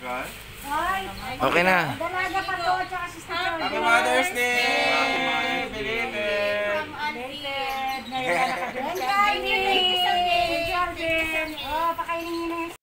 Okay na. Dalaga pa to, tsaka si Sister Happy Mother's Day! Belated. Ngayon na nakabenta. Jordan. Oh, pakainin niyo na